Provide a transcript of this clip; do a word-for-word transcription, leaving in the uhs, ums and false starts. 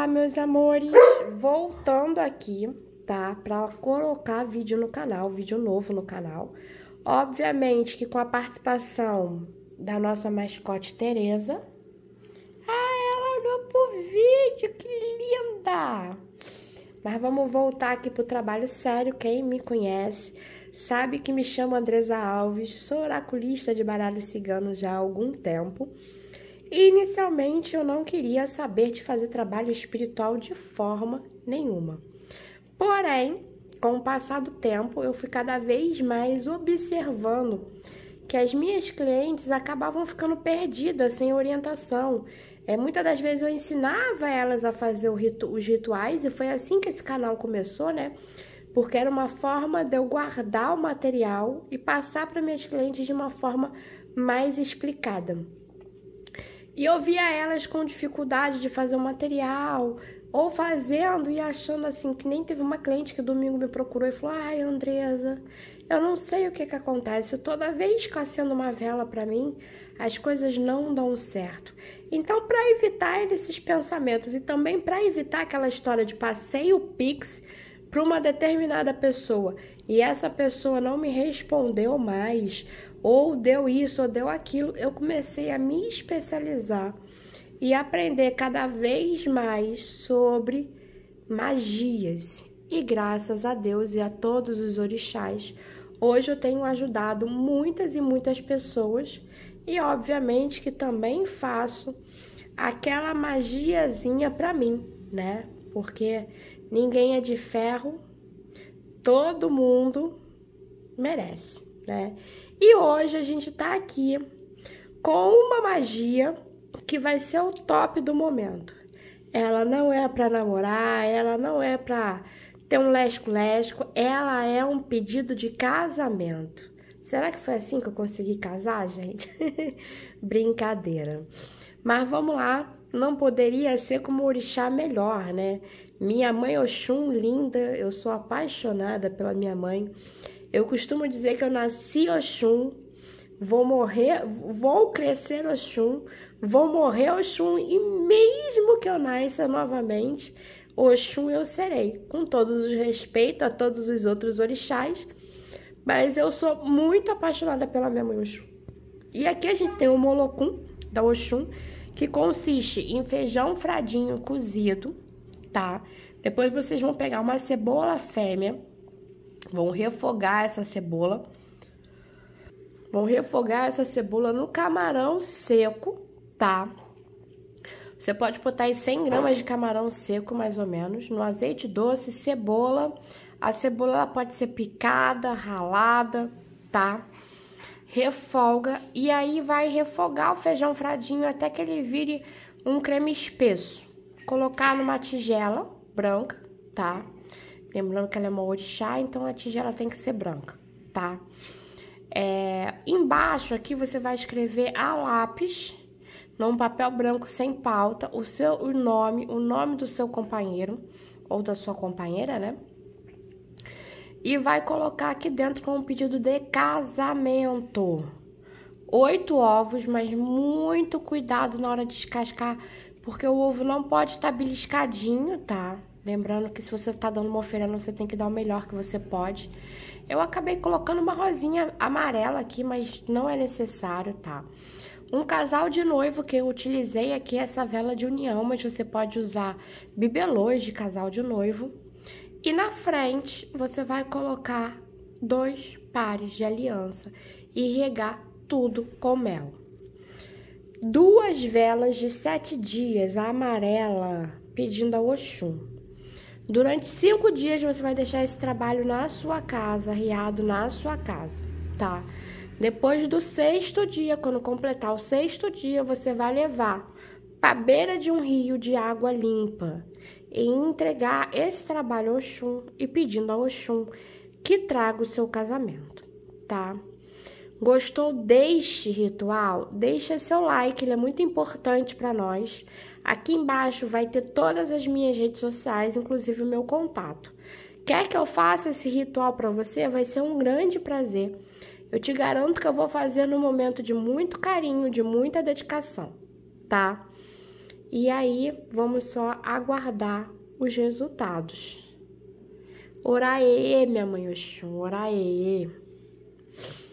Olá, meus amores, voltando aqui, tá? Pra colocar vídeo no canal, vídeo novo no canal. Obviamente que com a participação da nossa mascote Tereza. Ah, ela olhou pro vídeo, que linda! Mas vamos voltar aqui pro trabalho sério. Quem me conhece sabe que me chamo Andresa Alves, sou oraculista de baralhos ciganos já há algum tempo. E inicialmente eu não queria saber de fazer trabalho espiritual de forma nenhuma. Porém, com o passar do tempo, eu fui cada vez mais observando que as minhas clientes acabavam ficando perdidas, sem orientação. É, muitas das vezes eu ensinava elas a fazer o ritu os rituais, e foi assim que esse canal começou, né? Porque era uma forma de eu guardar o material e passar para minhas clientes de uma forma mais explicada. E eu via elas com dificuldade de fazer o material, ou fazendo e achando assim, que nem teve uma cliente que domingo me procurou e falou: ai, Andresa, eu não sei o que que acontece, toda vez que acendo uma vela para mim, as coisas não dão certo. Então, para evitar esses pensamentos e também para evitar aquela história de passei o Pix para uma determinada pessoa e essa pessoa não me respondeu mais, ou deu isso, ou deu aquilo, eu comecei a me especializar e aprender cada vez mais sobre magias. E graças a Deus e a todos os orixás, hoje eu tenho ajudado muitas e muitas pessoas, e obviamente que também faço aquela magiazinha para mim, né? Porque ninguém é de ferro, todo mundo merece, né? E hoje a gente tá aqui com uma magia que vai ser o top do momento. Ela não é para namorar, ela não é para ter um lesco-lesco, ela é um pedido de casamento. Será que foi assim que eu consegui casar, gente? Brincadeira. Mas vamos lá, não poderia ser como orixá melhor, né? Minha mãe Oxum, linda, eu sou apaixonada pela minha mãe. Eu costumo dizer que eu nasci Oxum, vou morrer, vou crescer Oxum, vou morrer Oxum, e mesmo que eu nasça novamente, Oxum eu serei, com todos os respeitos a todos os outros orixás, mas eu sou muito apaixonada pela minha mãe Oxum. E aqui a gente tem o molocum da Oxum, que consiste em feijão fradinho cozido, tá? Depois vocês vão pegar uma cebola fêmea, vão refogar essa cebola, vão refogar essa cebola no camarão seco, tá? Você pode botar aí cem gramas de camarão seco, mais ou menos, no azeite doce, cebola. A cebola ela pode ser picada, ralada, tá? Refoga e aí vai refogar o feijão fradinho até que ele vire um creme espesso. Colocar numa tigela branca, tá? Lembrando que ela é uma orixá, então a tigela tem que ser branca, tá? É, embaixo aqui você vai escrever a lápis, num papel branco sem pauta, o seu o nome, o nome do seu companheiro ou da sua companheira, né? E vai colocar aqui dentro com um pedido de casamento. Oito ovos, mas muito cuidado na hora de descascar, porque o ovo não pode estar beliscadinho, tá? Lembrando que se você tá dando uma oferenda, você tem que dar o melhor que você pode. Eu acabei colocando uma rosinha amarela aqui, mas não é necessário, tá? Um casal de noivo que eu utilizei aqui, essa vela de união, mas você pode usar bibelôs de casal de noivo. E na frente, você vai colocar dois pares de aliança e regar tudo com mel. Duas velas de sete dias, a amarela, pedindo a Oxum. Durante cinco dias você vai deixar esse trabalho na sua casa, arriado na sua casa, tá? Depois do sexto dia, quando completar o sexto dia, você vai levar para a beira de um rio de água limpa e entregar esse trabalho ao Oxum e pedindo ao Oxum que traga o seu casamento, tá? Gostou deste ritual? Deixa seu like, ele é muito importante para nós. Aqui embaixo vai ter todas as minhas redes sociais, inclusive o meu contato. Quer que eu faça esse ritual para você? Vai ser um grande prazer. Eu te garanto que eu vou fazer num momento de muito carinho, de muita dedicação, tá? E aí, vamos só aguardar os resultados. Oraê, minha mãe Oxum, oraê.